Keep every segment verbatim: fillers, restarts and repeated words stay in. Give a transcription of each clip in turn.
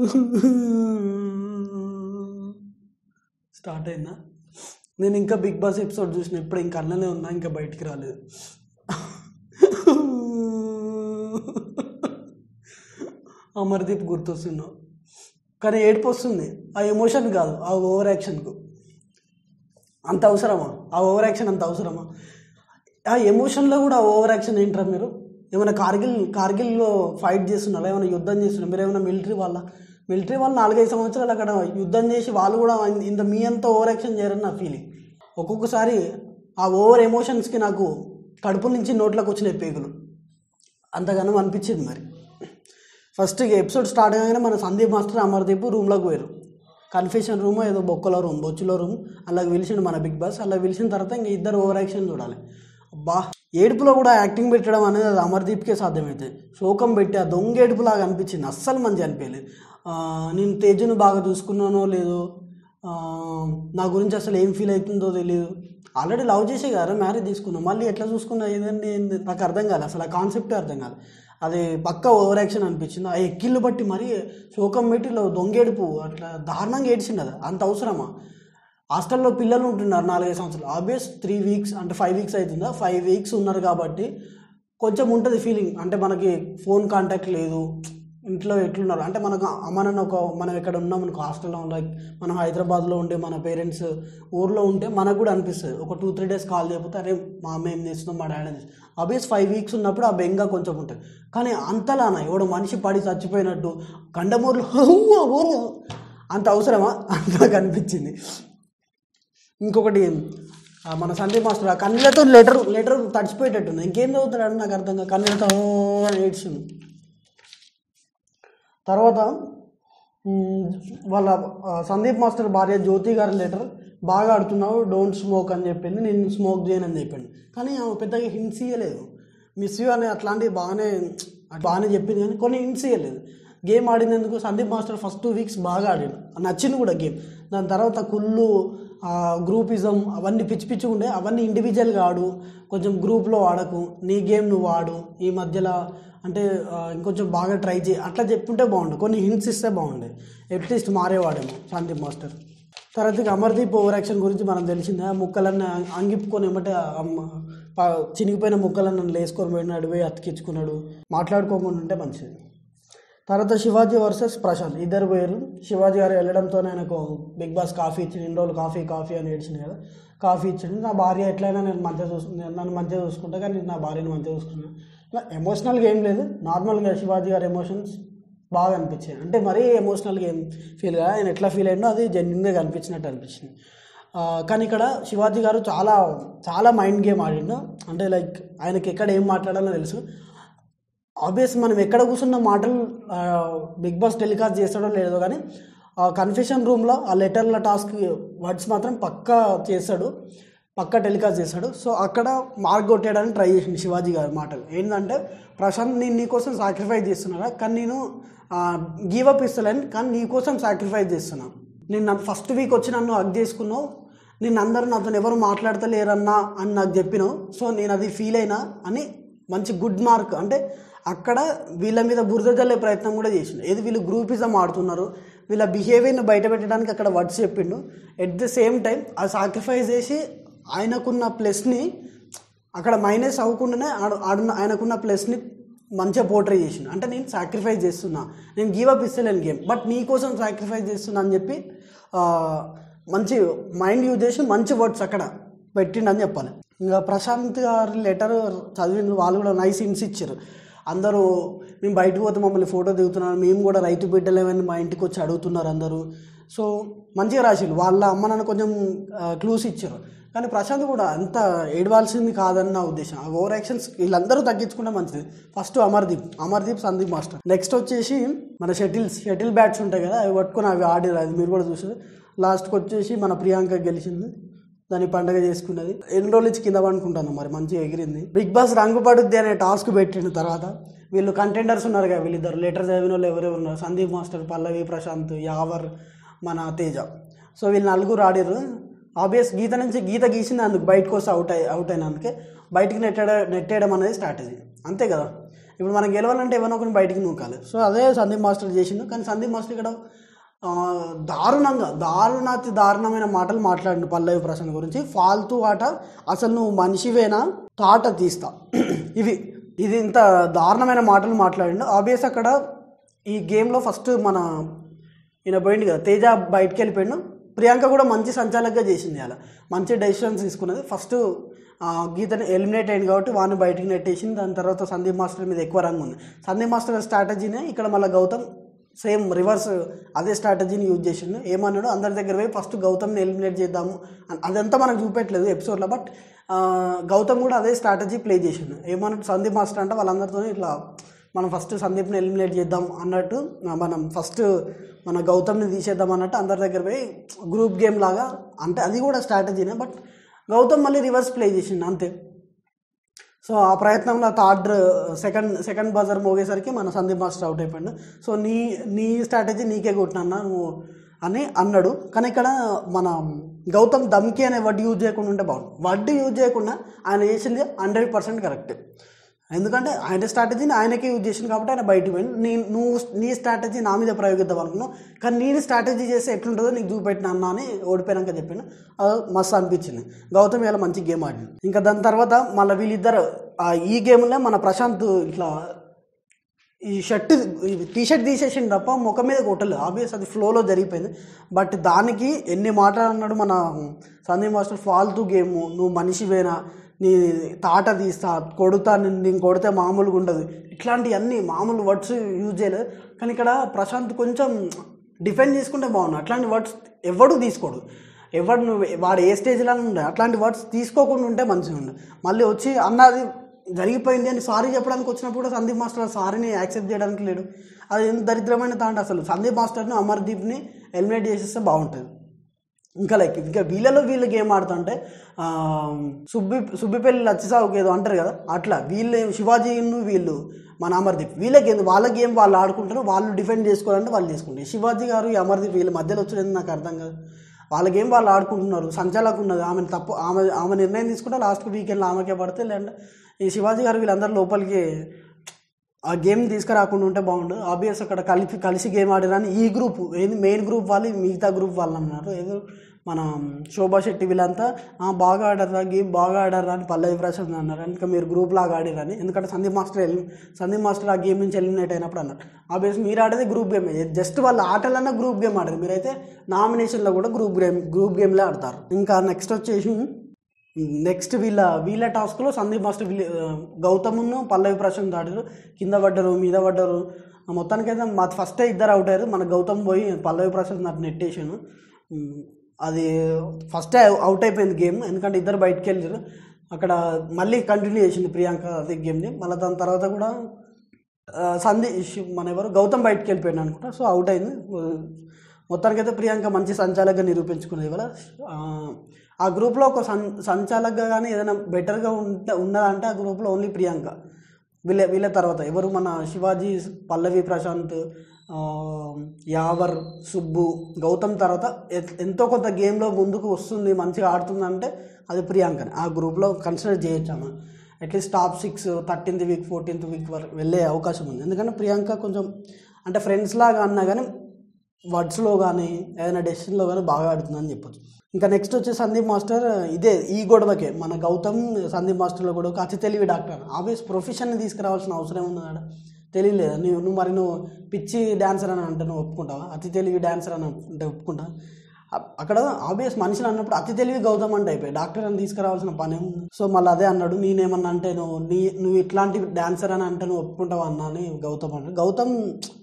Start అయిందా? నేను ఇంకా బిగ్ బాస్ ఎపిసోడ్ చూసిన, ఇప్పుడు ఇంకా అన్ననే ఉన్నా, ఇంకా బయటికి రాలేదు. అమర్దీప్ గుర్తొస్తున్నావు, కానీ ఏడుపు వస్తుంది. ఆ ఎమోషన్ కాదు, ఆ ఓవర్ యాక్షన్కు. అంత అవసరమా ఆ ఓవర్ యాక్షన్? అంత అవసరమా? ఆ ఎమోషన్లో కూడా ఓవర్ యాక్షన్ ఏంట్రా? మీరు ఏమైనా కార్గిల్ కార్గిల్లో ఫైట్ చేస్తున్నారా? ఏమైనా యుద్ధం చేస్తున్నారు? మీరు ఏమైనా మిలిటరీ వాళ్ళ మిలిటరీ వాళ్ళు నాలుగైదు సంవత్సరాలు అక్కడ యుద్ధం చేసి వాళ్ళు కూడా ఇంత మీ అంత ఓవర్ యాక్షన్ చేయరని నా ఫీలింగ్. ఒక్కొక్కసారి ఆ ఓవర్ ఎమోషన్స్కి నాకు కడుపు నుంచి నోట్లోకి వచ్చిన పేగులు అంతగానో అనిపించింది. మరి ఫస్ట్ ఎపిసోడ్ స్టార్ట్ కాగానే మన సందీప్ మాస్టర్ అమర్దీప్ రూమ్లోకి పోయారు. కన్ఫెషన్ రూమ్ ఏదో బొక్కలో రూమ్ బొచ్చులో రూమ్ అలాగే పిలిచిండు మన బిగ్ బాస్. అలా పిలిచిన తర్వాత ఇంకా ఇద్దరు ఓవర్ యాక్షన్ చూడాలి. అబ్బా, ఏడుపులో కూడా యాక్టింగ్ పెట్టడం అనేది అది అమర్దీప్కే సాధ్యమవుతుంది. శోకం పెట్టి ఆ దొంగ ఏడుపులాగా అనిపించింది, అస్సలు మంచి అనిపించలేదు. నేను తేజును బాగా చూసుకున్నానో లేదో, నా గురించి అసలు ఏం ఫీల్ అవుతుందో తెలియదు. ఆల్రెడీ లవ్ చేసే కదా మ్యారేజ్ తీసుకున్నాం, మళ్ళీ ఎట్లా చూసుకున్నా ఏదండి నాకు అర్థం కాలేదు. అసలు ఆ కాన్సెప్టే అర్థం కాదు. అది పక్క ఓవర్ యాక్షన్ అనిపించింది. ఆ ఎక్కిళ్ళు బట్టి మరీ శోకం పెట్టి దొంగేడుపు అట్లా దారుణంగా ఏడ్చింది. అది అంత అవసరమా? హాస్టల్లో పిల్లలు ఉంటున్నారు నాలుగైదు సంవత్సరాలు, ఆబ్వియస్ త్రీ వీక్స్ అంటే ఫైవ్ వీక్స్ అవుతుందా, ఫైవ్ వీక్స్ ఉన్నారు కాబట్టి కొంచెం ఉంటుంది ఫీలింగ్. అంటే మనకి ఫోన్ కాంటాక్ట్ లేదు, ఇంట్లో ఎట్లున్నారు అంటే మనకు అమ్మనన్న ఒక మనం ఎక్కడ ఉన్నాం మనకు హాస్టల్లో, లైక్ మనం హైదరాబాద్లో ఉండే మన పేరెంట్స్ ఊర్లో ఉంటే మనకు కూడా అనిపిస్తుంది. ఒక టూ త్రీ డేస్ కాల్ చేయకపోతే అరే మా అమ్మ ఏం చేస్తున్నాం, మా డాడీ ఏం చేస్తున్నాం. ఆబ్వియస్ ఫైవ్ వీక్స్ ఉన్నప్పుడు ఆ బెంగ కొంచెం ఉంటుంది. కానీ అంతలానా ఎవడో మనిషి పడి చచ్చిపోయినట్టు కండమూరులో అంత అవసరమా అని నాకు అనిపించింది. ఇంకొకటి మన సందీప్ మాస్టర్ ఆ కన్నీళ్ళతో లెటర్ లెటర్ తడిచిపోయేటట్టుంది. ఇంకేం చదువుతాడు నాకు అర్థం కాదు, కన్నీళ్ళతో ఏడ్చింది. తర్వాత వాళ్ళ సందీప్ మాస్టర్ భార్య జ్యోతి గారి లెటర్, బాగా ఆడుతున్నావు డోంట్ స్మోక్ అని చెప్పింది, నేను స్మోక్ చేయను అని చెప్పింది. కానీ ఆమె పెద్దగా హింట్స్ ఇవ్వలేదు. మిస్ యూ అని అట్లాంటివి బాగానే బాగానే చెప్పింది, కానీ కొన్ని హింట్స్ ఇవ్వలేదు. గేమ్ ఆడినందుకు Sandeep master first two weeks బాగా ఆడాడు, నచ్చింది కూడా గేమ్. దాని తర్వాత కుళ్ళు గ్రూపిజం అవన్నీ పిచ్చి పిచ్చి ఉండే, అవన్నీ ఇండివిజువల్గా ఆడు, కొంచెం గ్రూప్లో ఆడకు, నీ గేమ్ నువ్వు ఆడు, ఈ మధ్యలో అంటే ఇంకొంచెం బాగా ట్రై చేయి అట్లా చెప్పుంటే బాగుండు. కొన్ని హింట్స్ ఇస్తే బాగుండే, అట్లీస్ట్ మారేవాడేమో సందీప్ మాస్టర్. తర్వాత ఇక అమర్దీప్ ఓవర్ యాక్షన్ గురించి మనం తెలిసిందే. ఆ ముక్కలన్నీ అంగిపుకొని ఏమంటే చినిగిపోయిన ముక్కలన్నీ లేసుకొని పోయినాడు, పోయి అతికించుకున్నాడు. మాట్లాడుకోకుండా ఉంటే మంచిది. తర్వాత శివాజీ వర్సెస్ ప్రశాంత్ ఇద్దరు పోయారు. శివాజీ గారు వెళ్ళడంతో ఆయనకు బిగ్ బాస్ కాఫీ ఇచ్చింది. ఇన్ని రోజులు కాఫీ కాఫీ అని ఏడ్చింది కదా, కాఫీ ఇచ్చింది. నా భార్య ఎట్లయినా నేను మంచిగా చూసుకుంటా, నన్ను మంచిగా చూసుకుంటా, కానీ నా భార్యను మంచిగా చూసుకున్నాను. ఇలా ఎమోషనల్గా ఏం లేదు, నార్మల్గా శివాజీ గారి ఎమోషన్స్ బాగా అనిపించాయి. అంటే మరీ ఎమోషనల్గా ఏం ఫీల్ కాదు, ఆయన ఎట్లా ఫీల్ అయిందో అది జెన్యున్గా కనిపించినట్టు అనిపించింది. కానీ ఇక్కడ శివాజీ గారు చాలా చాలా మైండ్ గేమ్ ఆడిండు. అంటే లైక్ ఆయనకి ఎక్కడ ఏం మాట్లాడాలో తెలుసు. ఆబ్వియస్ మనం ఎక్కడ కూర్చున్న మాటలు బిగ్ బాస్ టెలికాస్ట్ చేస్తాడో లేదో, కానీ కన్ఫెషన్ రూమ్లో ఆ లెటర్ల టాస్క్ వర్డ్స్ మాత్రం పక్కా చేస్తాడు, పక్కా టెలికాస్ట్ చేస్తాడు. సో అక్కడ మార్క్ కొట్టేయడానికి ట్రై చేసింది శివాజీ గారి మాటలు. ఏంటంటే ప్రశాంత్ నేను నీకోసం సాక్రిఫైస్ చేస్తున్నారా, కానీ నేను గివప్ ఇస్తలేను, కానీ నీకోసం సాక్రిఫైస్ చేస్తున్నాను. నేను నన్ను ఫస్ట్ వీక్ వచ్చి నన్ను హగ్ చేసుకున్నావు, నేను అందరూ నాతో ఎవరు మాట్లాడతలేరన్నా అని నాకు చెప్పినావు. సో నేను అది ఫీల్ అయినా అని మంచి గుడ్ మార్క్. అంటే అక్కడ వీళ్ళ మీద బురద జల్లే ప్రయత్నం కూడా చేసిండు. ఏది వీళ్ళు గ్రూపిజం ఆడుతున్నారు, వీళ్ళ బిహేవియర్ని బయట పెట్టడానికి అక్కడ వర్డ్స్ చెప్పిండు. ఎట్ ద సేమ్ టైం ఆ సాక్రిఫైస్ చేసి ఆయనకున్న ప్లస్ని అక్కడ మైనస్ అవ్వకుండానే ఆడు ఆడున్న ఆయనకున్న ప్లస్ని మంచిగా పోర్ట్రే చేసిండు. అంటే నేను సాక్రిఫైస్ చేస్తున్నా, నేను గివప్ ఇస్తలేను గేమ్, బట్ నీ కోసం సాక్రిఫైస్ చేస్తున్నా అని చెప్పి మంచి మైండ్ యూజ్ చేసి మంచి వర్డ్స్ అక్కడ పెట్టిండని చెప్పాలి. ఇంకా ప్రశాంత్ గారి లెటర్ చదివిన వాళ్ళు కూడా నైస్ హింట్స్ ఇచ్చారు. అందరూ మేము బయటకు పోతే మమ్మల్ని ఫోటో దిగుతున్నారు, మేము కూడా రైతు బిడ్డలేమని మా ఇంటికి వచ్చి అడుగుతున్నారు అందరూ. సో మంచిగా రాసిరు, వాళ్ళ అమ్మ నాన్న కొంచెం క్లూస్ ఇచ్చారు. కానీ ప్రశాంత్ కూడా అంత ఏడవాల్సింది కాదని నా ఉద్దేశం. ఆ ఓవర్ యాక్షన్స్ వీళ్ళందరూ తగ్గించుకుంటే మంచిది. First Amardeep Amardeep Sandeep master. Next వచ్చేసి మన షటిల్స్ షటిల్ బ్యాట్స్ ఉంటాయి కదా, అవి పట్టుకొని అవి ఆడిరు, అది మీరు కూడా చూసారు. లాస్ట్కి వచ్చేసి మన ప్రియాంక గెలిచింది, దాన్ని పండగ చేసుకున్నది. ఎన్ని రోజులు ఇచ్చి కింద పడుకుంటాను, మరి మంచిగా ఎగిరింది. బిగ్ బాస్ రంగు పడుద్ది అనే టాస్క్ పెట్టిన తర్వాత వీళ్ళు కంటెండర్స్ ఉన్నారు కదా, వీళ్ళిద్దరు లెటర్ చదివిన వాళ్ళు ఎవరెవరు ఉన్నారు, సందీప్ మాస్టర్, పల్లవి, ప్రశాంత్, యావర్, మన తేజ. సో వీళ్ళు నలుగురు ఆడిరు. ఆబ్వియస్ గీత నుంచి గీత గీసింది, అందుకు బయటకు వస్తే అవుట్ అయి అవుట్ అయినందుకే బయటికి నెట్టేయడం నెట్టేయడం అనేది స్ట్రాటజీ, అంతే కదా. ఇప్పుడు మనం గెలవాలంటే ఎవరినో ఒకరిని బయటికి నూకాలి. సో అదే సందీప్ మాస్టర్ చేసిండు. కానీ సందీప్ మాస్టర్ ఇక్కడ దారుణంగా దారుణాతి దారుణమైన మాటలు మాట్లాడిండు పల్లవి ప్రశాంత్ గురించి. ఫాల్తూ ఆట, అసలు నువ్వు మనిషివేనా, తాట తీస్తా, ఇవి ఇది ఇంత దారుణమైన మాటలు మాట్లాడిండు. ఆబ్వియస్ అక్కడ ఈ గేమ్లో ఫస్ట్ మన ఈయన పోయింది కదా తేజ బయటికి వెళ్ళిపోయిండు. ప్రియాంక కూడా మంచి సంచాలకుగా చేసింది, అలా మంచి డెసిషన్స్ తీసుకున్నది. ఫస్ట్ గీతని ఎలిమినేట్ అయింది కాబట్టి వాడిని బయటికి నెట్టేసింది. దాని తర్వాత సందీప్ మాస్టర్ మీద ఎక్కువ రంగు ఉంది. సందీప్ మాస్టర్ స్ట్రాటజీనే ఇక్కడ మళ్ళీ గౌతమ్ సేమ్ రివర్స్ అదే స్ట్రాటజీని యూజ్ చేసిండు. ఏమన్నాడు, అందరి దగ్గర పోయి ఫస్ట్ గౌతమ్ని ఎలిమినేట్ చేద్దాము, అదంతా మనకు చూపెట్టలేదు ఎపిసోడ్లో. బట్ గౌతమ్ కూడా అదే స్ట్రాటజీ ప్లే చేసిండు. ఏమన్నాడు సందీప్ మాస్టర్ అంటే వాళ్ళందరితో ఇట్లా మనం ఫస్ట్ సందీప్ని ఎలిమినేట్ చేద్దాం అన్నట్టు, మనం ఫస్ట్ మన గౌతమ్ని తీసేద్దాం అన్నట్టు అందరి దగ్గర పోయి గ్రూప్ గేమ్ లాగా, అంటే అది కూడా స్ట్రాటజీనే. బట్ గౌతమ్ మళ్ళీ రివర్స్ ప్లే చేసిండు అంతే. సో ఆ ప్రయత్నంలో థర్డ్ సెకండ్ సెకండ్ బజర్ మోగేసరికి మన సందీప్ మాస్టర్ అవుట్ అయిపోయాడు. సో నీ నీ స్ట్రాటజీ నీకే కొట్టినా నువ్వు అని అన్నాడు. కానీ ఇక్కడ మన గౌతమ్ దమ్కి అనే వర్డ్ యూజ్ చేయకుండా ఉంటే బాగుంది. వర్డ్ యూజ్ చేయకుండా ఆయన చేసింది హండ్రెడ్ పర్సెంట్ కరెక్ట్. ఎందుకంటే ఆయన స్ట్రాటజీని ఆయనకే యూజ్ చేసింది కాబట్టి ఆయన బయటకు పోయింది. నీ నువ్వు నీ స్ట్రాటజీ నా మీద ప్రయోగిద్దాం అనుకున్నావు, కానీ నేను స్ట్రాటజీ చేస్తే ఎట్లుంటుందో నీకు చూపెట్టిన అన్న అని ఓడిపోయాక చెప్పాను. అది మస్తు అనిపించింది. గౌతమ్ ఇలా మంచి గేమ్ ఆడింది. ఇంకా దాని తర్వాత మళ్ళీ వీళ్ళిద్దరు ఈ గేమ్లో మన ప్రశాంత్ ఇట్లా ఈ షర్ట్ టీ షర్ట్ తీసేసింది తప్ప ముఖం మీద కొట్టలేదు. ఆబ్వియస్ అది ఫ్లోలో జరిగిపోయింది. బట్ దానికి ఎన్ని మాటలు అన్నాడు మన సందీప్ మాస్టర్, ఫాల్తూ గేము, నువ్వు మనిషివేనా, నీ తాట తీస్తా, కొడుతా, నేను కొడితే మామూలుగా ఉండదు, ఇట్లాంటివన్నీ మామూలు వర్డ్స్ యూజ్ చేయలేదు. కానీ ఇక్కడ ప్రశాంత్ కొంచెం డిఫెండ్ చేసుకుంటే బాగున్నాడు. అట్లాంటి వర్డ్స్ ఎవడు తీసుకోడు, ఎవడు నువ్వు వాడు ఏ స్టేజ్లో ఉండే అట్లాంటి వర్డ్స్ తీసుకోకుండా ఉంటే మంచిగా ఉండు. మళ్ళీ వచ్చి అన్నది జరిగిపోయింది అని సారీ చెప్పడానికి వచ్చినప్పుడు కూడా సందీప్ మాస్టర్ సారీని యాక్సెప్ట్ చేయడానికి లేడు. అది ఎంత దరిద్రమైన తాంట. అసలు సందీప్ మాస్టర్ని అమర్దీప్ని ఎలిమినేట్ చేసేస్తే బాగుంటుంది. ఇంకా లైక్ ఇంకా వీళ్ళలో వీళ్ళు గేమ్ ఆడుతుంటే సుబ్బి సుబ్బిపల్లి లచ్చిసావుకి ఏదో అంటారు కదా, అట్లా వీళ్ళు శివాజీను వీళ్ళు మన అమర్దీప్ వీళ్ళ గేమ్ వాళ్ళ గేమ్ వాళ్ళు ఆడుకుంటారు. వాళ్ళు డిఫెండ్ చేసుకోవాలంటే వాళ్ళు చేసుకుంటారు. శివాజీ గారు ఈ అమర్దీప్ వీళ్ళ మధ్యలో వచ్చేది నాకు అర్థం కాదు. వాళ్ళ గేమ్ వాళ్ళు ఆడుకుంటున్నారు. సంచాలకు ఉన్నది ఆమెను తప్పు, ఆమె ఆమె నిర్ణయం తీసుకుంటే లాస్ట్ వీకెండ్లో ఆమెకే పడితే, లేదంటే ఈ శివాజీ గారు వీళ్ళందరూ లోపలికి ఆ గేమ్ తీసుకురాకుండా ఉంటే బాగుండు. ఆబ్వియస్ అక్కడ కలిపి కలిసి గేమ్ ఆడిరని ఈ గ్రూప్ ఏంది మెయిన్ గ్రూప్ వాళ్ళు మిగతా గ్రూప్ వాళ్ళు అన్నారు. ఏదో మన శోభా శెట్టి వీళ్ళంతా బాగా ఆడారా గేమ్ బాగా ఆడారా అని పల్లవి ప్రశాంత్ అన్నారు. ఇంకా మీరు గ్రూప్ లాగా ఆడిరని, ఎందుకంటే సందీప్ మాస్టర్ ఎలి సందీప్ మాస్టర్ ఆ గేమ్ నుంచి ఎలిమినేట్ అయినప్పుడు అన్నారు. ఆబ్వియస్ మీరు ఆడేది గ్రూప్ గేమ్, జస్ట్ వాళ్ళ ఆటలన్నా గ్రూప్ గేమ్ ఆడారు. మీరైతే నామినేషన్లో కూడా గ్రూప్ గేమ్ గ్రూప్ గేమ్లే ఆడతారు. ఇంకా నెక్స్ట్ వచ్చేసి నెక్స్ట్ వీళ్ళ వీళ్ళ టాస్క్లో సందీప్ మాస్టర్ వీళ్ళ గౌతమ్ను పల్లవి ప్రశాంత్ ఆడారు. కింద పడ్డారు, మీద పడ్డారు. మొత్తానికైతే మా ఫస్టే ఇద్దరు అవుట్ అయ్యారు. మన గౌతమ్ పోయి పల్లవి ప్రశాంత్ నాకు నెట్టేసాను. అది ఫస్టే అవుట్ అయిపోయింది గేమ్, ఎందుకంటే ఇద్దరు బయటకు వెళ్ళారు. అక్కడ మళ్ళీ కంటిన్యూ చేసింది ప్రియాంక అదే గేమ్ని. మళ్ళీ దాని తర్వాత కూడా సందీప్ మన ఎవరు గౌతమ్ బయటకు వెళ్ళిపోయాడు అనుకుంటా. సో అవుట్ అయింది. మొత్తానికైతే ప్రియాంక మంచి సంచాలకుగా నిరూపించుకున్నది ఇవాళ. ఆ గ్రూప్లో ఒక సం సంచాలకుగా కానీ ఏదైనా బెటర్గా ఉంటే ఉన్నదంటే ఆ గ్రూప్లో ఓన్లీ ప్రియాంక. వీళ్ళ వీళ్ళ తర్వాత ఎవరు మన శివాజీ, పల్లవి ప్రశాంత్, యావర్, సుబ్బు, గౌతమ్ తర్వాత ఎంతో కొంత గేమ్లో ముందుకు వస్తుంది, మంచిగా ఆడుతుందంటే అది ప్రియాంకని ఆ గ్రూప్లో కన్సిడర్ చేయొచ్చాము. At least top six thirteenth week fourteenth week వరకు వెళ్ళే అవకాశం ఉంది. ఎందుకంటే ప్రియాంక కొంచెం అంటే ఫ్రెండ్స్ లాగా అన్నా కానీ వర్డ్స్లో కానీ ఏదైనా డెసిషన్లో కానీ బాగా ఆడుతుందని చెప్పొచ్చు. ఇంకా నెక్స్ట్ వచ్చే సందీప్ మాస్టర్ ఇదే ఈ గొడవకే మన గౌతమ్ సందీప్ మాస్టర్లో గొడవకి అతి తెలివి డాక్టర్. ఆబ్వియస్ ప్రొఫెషన్ని తీసుకురావాల్సిన అవసరం ఉందన్నాడు, తెలియలేదు. నువ్వు నువ్వు మరి నువ్వు పిచ్చి డాన్సర్ అని అంటే నువ్వు ఒప్పుకుంటావా? అతి తెలివి డాన్సర్ అని అంటే ఒప్పుకుంటా? అక్కడ ఆబ్వియస్ మనిషిని అన్నప్పుడు అతి తెలివి గౌతమ్ అంటే అయిపోయి డాక్టర్ అని తీసుకురావాల్సిన పని ఉంది. సో మళ్ళీ అదే అన్నాడు, నేనేమన్నా అంటే నువ్వు నీ నువ్వు ఇట్లాంటి డాన్సర్ అని అంటే నువ్వు ఒప్పుకుంటావా అన్నా అని గౌతమ్ అన్నాడు. గౌతమ్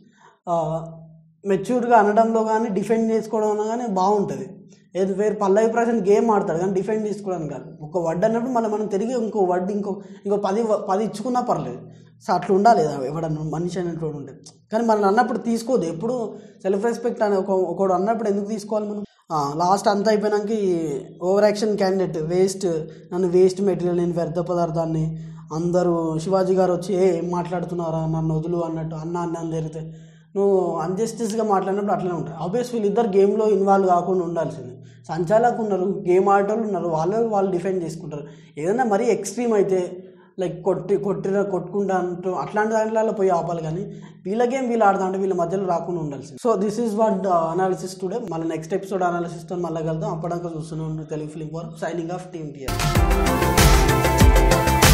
మెచ్యూర్గా అనడంలో కానీ డిఫెండ్ చేసుకోవడంలో కానీ బాగుంటుంది. ఏది వేరు పల్లవి ప్రశాంత్ గేమ్ ఆడతాడు కానీ డిఫెండ్ చేసుకోవడానికి కాదు. ఒక వర్డ్ అన్నప్పుడు మళ్ళీ మనం తిరిగి ఇంకో వర్డ్ ఇంకో ఇంకో పది పది ఇచ్చుకున్నా పర్లేదు. సో అట్లా ఉండాలి ఎవడన్నా మనిషి అనేటువంటి ఉంటుంది. కానీ మనం అన్నప్పుడు తీసుకోదు. ఎప్పుడు సెల్ఫ్ రెస్పెక్ట్ అని ఒక ఒకడు అన్నప్పుడు ఎందుకు తీసుకోవాలి మనం? లాస్ట్ అంతా అయిపోయినాక ఓవర్ యాక్షన్ క్యాండిడేట్ వేస్ట్, నన్ను వేస్ట్ మెటీరియల్, నేను వ్యర్థ పదార్థాన్ని, అందరూ శివాజీ గారు వచ్చి ఏ ఏం మాట్లాడుతున్నారా నన్ను వదులు అన్నట్టు అన్న అన్న జరిగితే నువ్వు అన్జస్టిస్గా మాట్లాడినప్పుడు అట్లనే ఉంటాయి. ఆబ్వియస్ వీళ్ళిద్దరు గేమ్లో ఇన్వాల్వ్ కాకుండా ఉండాల్సింది. సంచాలకు ఉన్నారు, గేమ్ ఆడేటోళ్ళు ఉన్నారు, వాళ్ళు వాళ్ళు డిఫెండ్ చేసుకుంటారు. ఏదైనా మరీ ఎక్స్ట్రీమ్ అయితే లైక్ కొట్టి కొట్టిన కొట్టుకుంటా అంటూ అట్లాంటి దాంట్లో పోయి ఆపాలి, కానీ వీళ్ళ గేమ్ వీళ్ళు ఆడతా అంటే వీళ్ళ మధ్యలో రాకుండా ఉండాల్సి. So this is what analysis today. మళ్ళీ నెక్స్ట్ ఎపిసోడ్ అనాలిసిస్తో మళ్ళీ కలుద్దాం. అప్పటిదాకా చూస్తూనే ఉండు Telugu film forum. Signing off team TR.